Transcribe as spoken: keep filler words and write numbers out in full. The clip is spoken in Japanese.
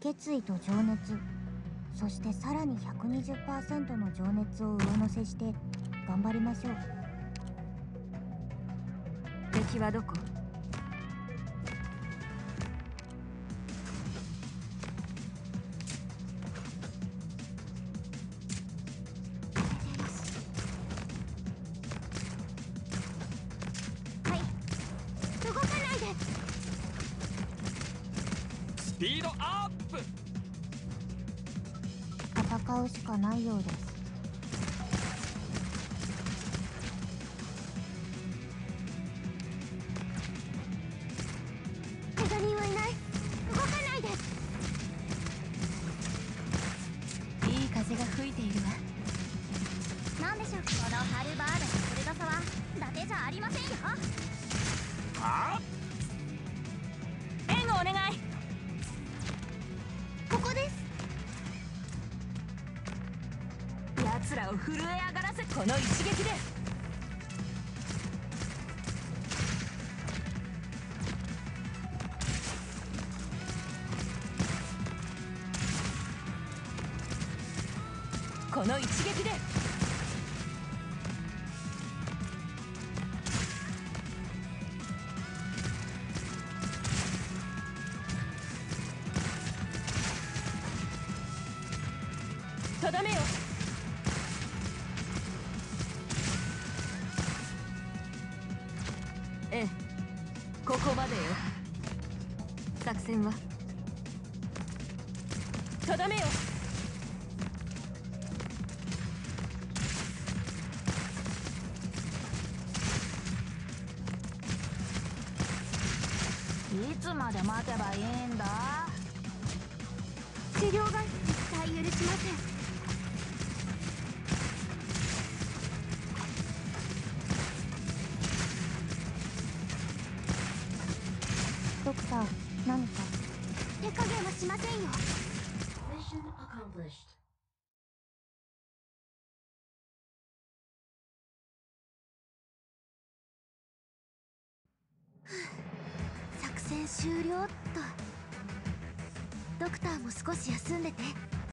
決意と情熱、そしてさらに ひゃくにじゅっパーセント の情熱を上乗せして頑張りましょう。 敵はどこ？ スピードアップ。 戦うしかないようです。 怪我人はいない。動かないで。 いい風が吹いているわ。 なんでしょう、このハルバードの鋭さは伊達じゃありませんよ。 はあ、 援護お願い。 ここです。 奴らを震え上がらせ、この一撃で。この一撃で。とどめよ。ええ、ここまでよ。作戦はとどめよ。 いつまで待てばいいんだ。治療が絶対許しません。 ドクター、何か？ 手加減はしませんよ。 Mission accomplished. 作戦終了っと。ドクターも少し休んでて。